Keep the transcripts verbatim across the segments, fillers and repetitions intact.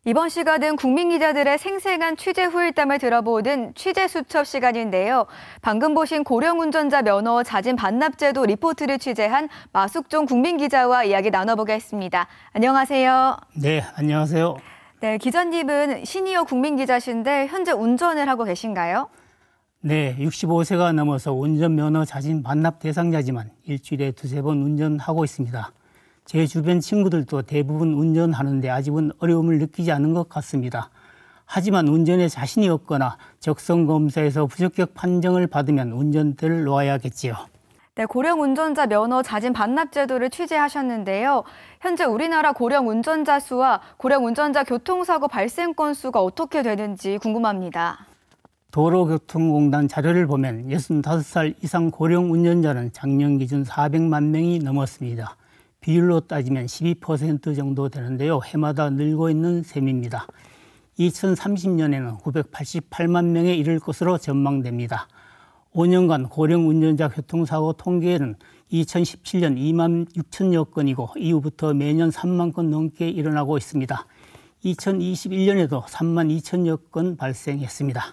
이번 시간은 국민 기자들의 생생한 취재 후일담을 들어보는 취재 수첩 시간인데요. 방금 보신 고령 운전자 면허 자진 반납제도 리포트를 취재한 마숙종 국민 기자와 이야기 나눠보겠습니다. 안녕하세요. 네, 안녕하세요. 네, 기자님은 시니어 국민 기자신데 현재 운전을 하고 계신가요? 네, 육십오 세가 넘어서 운전면허 자진 반납 대상자지만 일주일에 두세 번 운전하고 있습니다. 제 주변 친구들도 대부분 운전하는데 아직은 어려움을 느끼지 않은 것 같습니다. 하지만 운전에 자신이 없거나 적성검사에서 부적격 판정을 받으면 운전대를 놓아야겠지요. 네, 고령 운전자 면허 자진 반납 제도를 취재하셨는데요. 현재 우리나라 고령 운전자 수와 고령 운전자 교통사고 발생 건수가 어떻게 되는지 궁금합니다. 도로교통공단 자료를 보면 여든다섯 살 이상 고령 운전자는 작년 기준 사백만 명이 넘었습니다. 비율로 따지면 십이 퍼센트 정도 되는데요. 해마다 늘고 있는 셈입니다. 이천삼십 년에는 구백팔십팔만 명에 이를 것으로 전망됩니다. 오 년간 고령 운전자 교통사고 통계는 이천십칠 년 이만 육천여 건이고 이후부터 매년 삼만 건 넘게 일어나고 있습니다. 이천이십일 년에도 삼만 이천여 건 발생했습니다.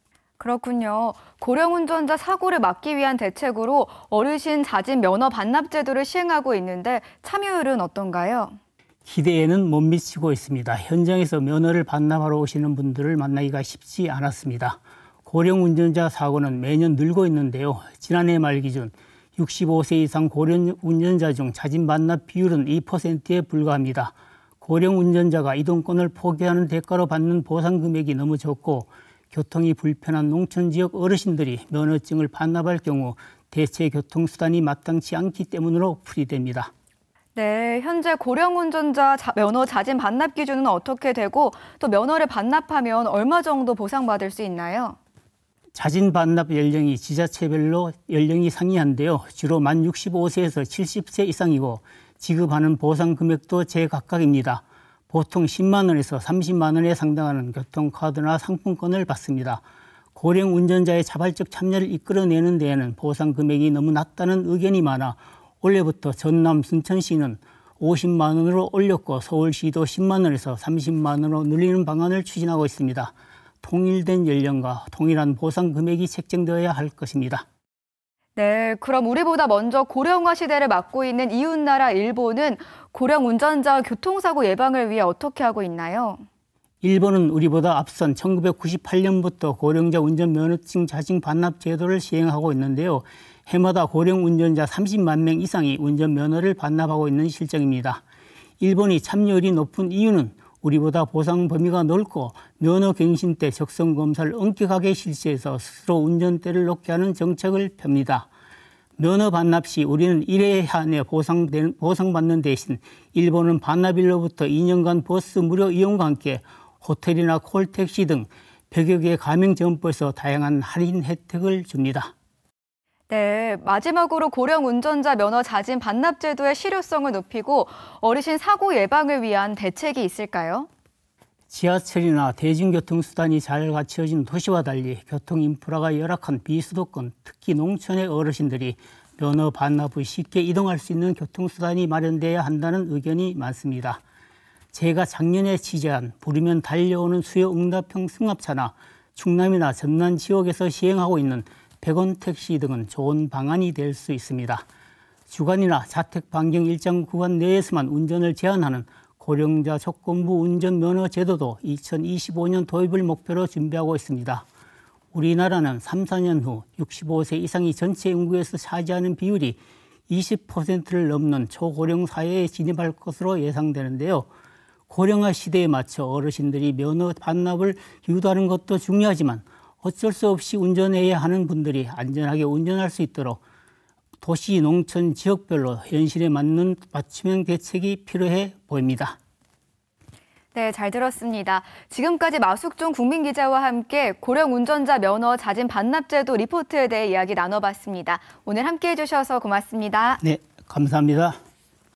그렇군요. 고령 운전자 사고를 막기 위한 대책으로 어르신 자진 면허 반납 제도를 시행하고 있는데 참여율은 어떤가요? 기대에는 못 미치고 있습니다. 현장에서 면허를 반납하러 오시는 분들을 만나기가 쉽지 않았습니다. 고령 운전자 사고는 매년 늘고 있는데요. 지난해 말 기준 육십오 세 이상 고령 운전자 중 자진 반납 비율은 이 퍼센트에 불과합니다. 고령 운전자가 이동권을 포기하는 대가로 받는 보상 금액이 너무 적고 교통이 불편한 농촌 지역 어르신들이 면허증을 반납할 경우 대체 교통수단이 마땅치 않기 때문으로 풀이됩니다. 네, 현재 고령 운전자 자, 면허 자진 반납 기준은 어떻게 되고 또 면허를 반납하면 얼마 정도 보상받을 수 있나요? 자진 반납 연령이 지자체별로 연령이 상이한데요. 주로 만 육십오 세에서 칠십 세 이상이고 지급하는 보상 금액도 제각각입니다. 보통 십만 원에서 삼십만 원에 상당하는 교통카드나 상품권을 받습니다. 고령 운전자의 자발적 참여를 이끌어내는 데에는 보상 금액이 너무 낮다는 의견이 많아 올해부터 전남 순천시는 오십만 원으로 올렸고 서울시도 십만 원에서 삼십만 원으로 늘리는 방안을 추진하고 있습니다. 통일된 연령과 동일한 보상 금액이 책정되어야 할 것입니다. 네, 그럼 우리보다 먼저 고령화 시대를 맞고 있는 이웃나라 일본은 고령 운전자 교통사고 예방을 위해 어떻게 하고 있나요? 일본은 우리보다 앞선 천구백구십팔 년부터 고령자 운전면허증 자진 반납 제도를 시행하고 있는데요. 해마다 고령 운전자 삼십만 명 이상이 운전면허를 반납하고 있는 실정입니다. 일본이 참여율이 높은 이유는 우리보다 보상 범위가 넓고 면허 갱신 때 적성 검사를 엄격하게 실시해서 스스로 운전대를 놓게 하는 정책을 펴니다. 면허 반납 시 우리는 일 회 안에 보상된, 보상받는 대신 일본은 반납일로부터 이 년간 버스 무료 이용과 함께 호텔이나 콜택시 등 백여 개 가맹점포에서 다양한 할인 혜택을 줍니다. 네, 마지막으로 고령 운전자 면허 자진 반납 제도의 실효성을 높이고 어르신 사고 예방을 위한 대책이 있을까요? 지하철이나 대중교통수단이 잘 갖춰진 도시와 달리 교통인프라가 열악한 비수도권, 특히 농촌의 어르신들이 면허 반납 후 쉽게 이동할 수 있는 교통수단이 마련돼야 한다는 의견이 많습니다. 제가 작년에 취재한 부르면 달려오는 수요응답형 승합차나 충남이나 전남 지역에서 시행하고 있는 백 원 택시 등은 좋은 방안이 될 수 있습니다. 주간이나 자택 반경 일정 구간 내에서만 운전을 제한하는 고령자 조건부 운전면허 제도도 이천이십오 년 도입을 목표로 준비하고 있습니다. 우리나라는 삼, 사 년 후 육십오 세 이상이 전체 인구에서 차지하는 비율이 이십 퍼센트를 넘는 초고령 사회에 진입할 것으로 예상되는데요. 고령화 시대에 맞춰 어르신들이 면허 반납을 유도하는 것도 중요하지만 어쩔 수 없이 운전해야 하는 분들이 안전하게 운전할 수 있도록 도시, 농촌, 지역별로 현실에 맞는 맞춤형 대책이 필요해 보입니다. 네, 잘 들었습니다. 지금까지 마숙종 국민 기자와 함께 고령 운전자 면허 자진 반납 제도 리포트에 대해 이야기 나눠봤습니다. 오늘 함께해 주셔서 고맙습니다. 네, 감사합니다.